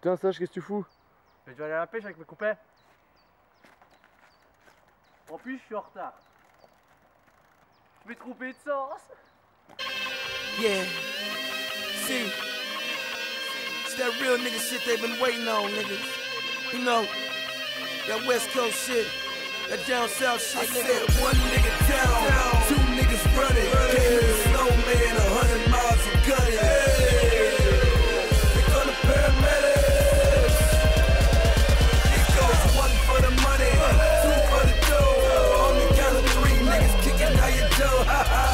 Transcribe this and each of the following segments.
Putain, Sage, qu'est-ce que tu fous? Je vais aller à la pêche avec mes copains. En plus, je suis en retard. Je vais tromper de sens. Yeah. See, it's that real nigga shit they've been waiting on, niggas. You know, that West Coast shit, that down south shit. I said one nigga down, two niggas running. Came in the snowman, 100 miles of gunning. Hey, they call the paramedics. It goes one for the money, two for the dough. On the count of three, niggas kicking how you do. Ha ha.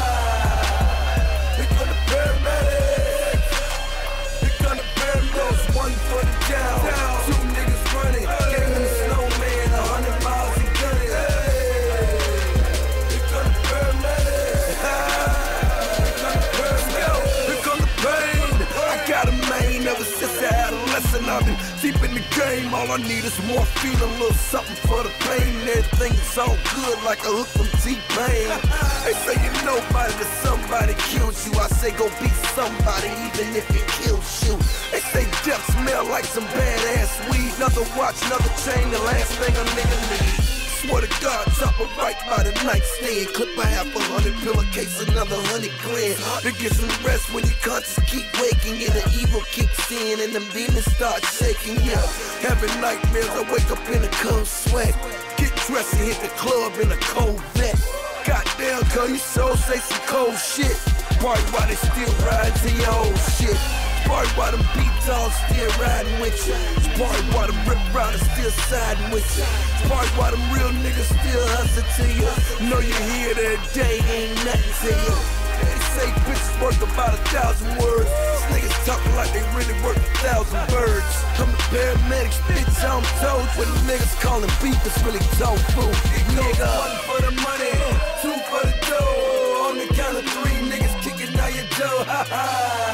They call the paramedics. They call the paramedics. One for the down, two niggas running. Came in the snowman, 100 miles of gunning. Hey, they call the paramedics. They call the paramedics. They call the pain. I got a main ever since I had a lesson. I've been deep in the game. All I need is morphine, a little something for the pain. Everything is all good like a hook from T-Pain. They say you nobody till somebody kills you. I say go be somebody even if it kills you. They say death smell like some badass weed. Another watch, another chain, the last thing a nigga needs. Swear to God, top it right by the nightstand. Clip a half 100, pillowcase another 100 grand. To get some rest when your conscience keep waking. Yeah, the evil kicks in and them demons start shaking. Yeah, having nightmares, I wake up in a cold sweat. Get dressed and hit the club in a cold vet. Goddamn, cuz you so say some cold shit. Party while they still riding to your old shit. Party while them beat dogs still riding with you. Party while them rip riders still siding with you. Party while them real niggas still hustle to you. Know you hear that day ain't nothing to you. They say bitches worth about 1,000 words. These niggas talking like they really worth 1,000 birds. I'm the paramedics, bitch, I'm told. When the niggas calling beef, it's really tofu. Nigga, one for the money, two for the dough. On the count of three, niggas kicking out your dough. Ha ha.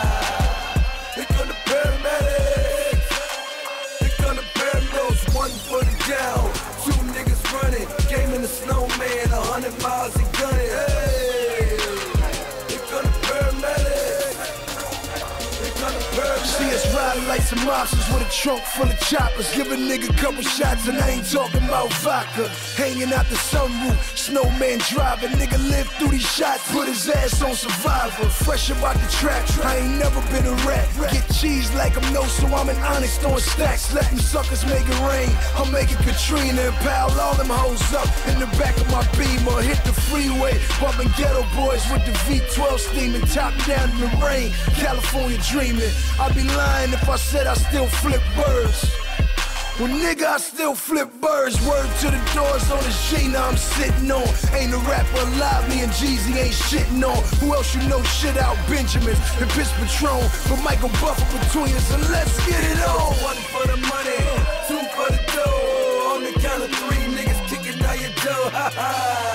They call the paramedics. They call the paramedics. One for the down, two niggas running. Game in the snowman, 100 miles of gunning. Hey, they call the paramedics. They call the paramedics. See us riding like some mobsters with a trunk full of choppers. Give a nigga couple shots and I ain't talking about vodka. Hanging out the sunroof, snowman driving. Nigga lived through these shots, put his ass on Survivor. Fresh about the track, I ain't never been a rat. Get cheese like I'm no, so I'm an honest on stacks. Let them suckers make it rain, I'm making Katrina and pile all them hoes up in the back of my Beamer. Hit the freeway, bumping ghetto boys with the V12 steaming. Top down in the rain, California dreaming. I'd be lying if I said I still flip birds. Well, nigga, I still flip birds. Word to the doors on the Gina I'm sitting on. Ain't a rapper alive, me and Jeezy ain't shitting on. Who else you know shit out? Benjamins and Piss Patron. But Michael Buffer between us, and let's get it on. One for the money, two for the dough. On the count of three, niggas kicking out your dough. Ha ha.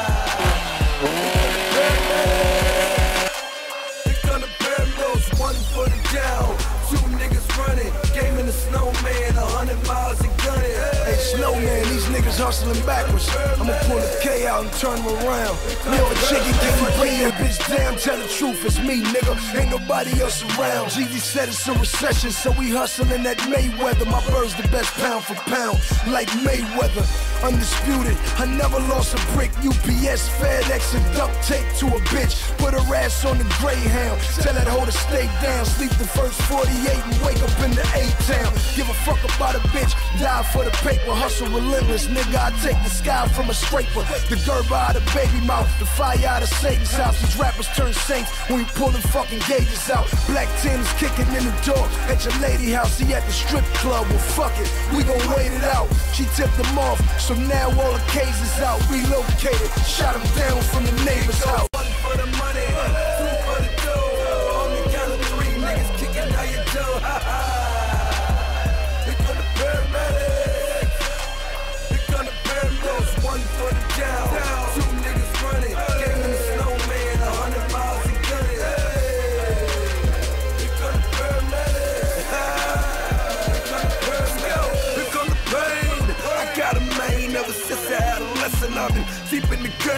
They gonna burn those. One for the down, two niggas running. Game in the snowman, 100 miles of gunning. Hey, snowman, these niggas hustling backwards. I'ma pull the K out and turn them around. Never chicken, can you bring that bitch down? Tell the truth, it's me, nigga. Ain't nobody else around. Jeezy said it's a recession, so we hustling at Mayweather. My bird's the best pound for pound, like Mayweather. Undisputed, I never lost a brick. UPS, FedEx, and duct tape to a bitch. Put her ass on the Greyhound. Tell that hoe to stay down. Sleep the first 48 and wake up in the A-town. Give a fuck about a bitch, die for the paper. Hustle relentless, nigga, I take the sky from a scraper. The Gerber out of baby mouth, the fire out of Satan's house. These rappers turn saints when we pulling fucking gauges out. Black Tim's kicking in the door at your lady house. He at the strip club, well fuck it, we gon' wait it out. She tipped him off, so now all the cases out. Relocated, shot him down from the neighbor's house. One for the money, two for the dough. On the count of three, niggas kicking out your dough. Ha ha. They call the paramedics. They call the paramedics. One for the down, two niggas running. Game in the snowman, 100 miles of gunning. Hey, they call the paramedics. They call the paramedics. They call the pain. I got a main ever since I had a lesson. I've been deep in the game.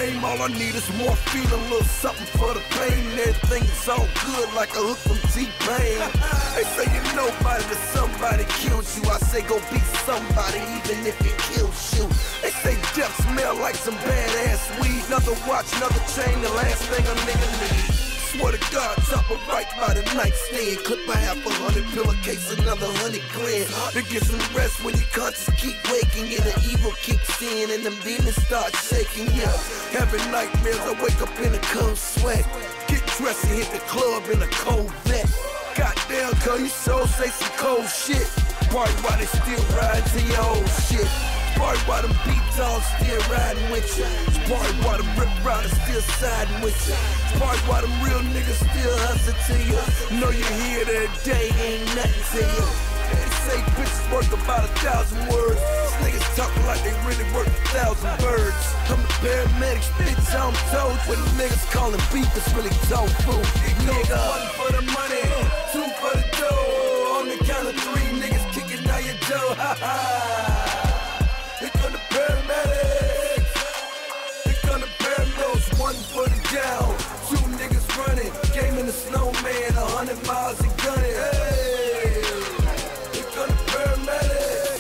fame. All I need is more feeling, a little something for the pain. Everything is all good like a hook from T-Pain. They say you nobody till somebody kills you. I say go be somebody even if it kills you. They say death smell like some badass weed. Another watch, another chain, the last thing a nigga needs. Swear to God, top of right by the nightstand. Clip a half 100, pillowcase another 100 grand. To get some rest when your conscience keep waking. Yeah, the evil kicks in and them demons start shaking. Yeah, having nightmares, I wake up in a cold sweat. Get dressed and hit the club in a cold vet. Goddamn, cuz you so say some cold shit. Party while they still riding to your old shit. Party while them beat dogs still riding with you. Party while them rip riders still siding with you. Party while them real niggas still hustle to you. Know you hear that day ain't nothing to you. They say bitches worth about 1,000 words. These niggas talking like they really worth 1,000 birds. I'm the paramedics, bitch, I'm told. When the niggas calling beef, it's really tofu. Nigga, 1 for the money, 2 for the dough. On the count of 3, niggas kicking out your dough. Ha ha. Here come the paramedics. Here come the paramedics. 1 for the down, 2 niggas running. Game in the snowman, 100 miles and gunning. Hey, here come the paramedics.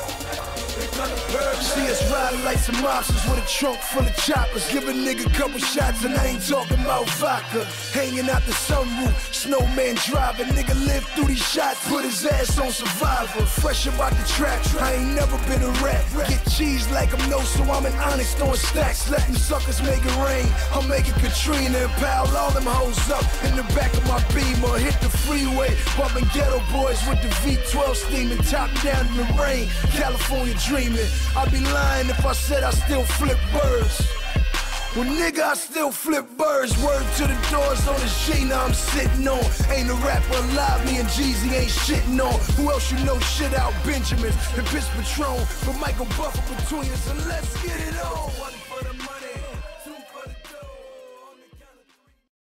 Here come the paramedics. See us riding like some mobsters with a trunk full of choppers. Give a nigga a couple shots and I ain't talking about vodka. Hanging out the sunroof, snowman driving. Nigga lived through these shots, put his ass on Survivor. Fresh about the track, I ain't never been a rat. Get cheese like I'm no, so I'm an honest on stacks. Let them suckers make it rain, I'm making Katrina and pile all them hoes up in the back of my Beamer. Hit the freeway, bumping ghetto boys with the V12 steaming, top down in the rain. California dreaming, I'd be lying if I said I still flip birds. Well, nigga, I still flip birds. Word to the doors on the Gina I'm sitting on. Ain't a rapper alive, me and Jeezy ain't shitting on. Who else you know shit out? Benjamins and Pitch Patron. But Michael Buffer between us, and let's get it on.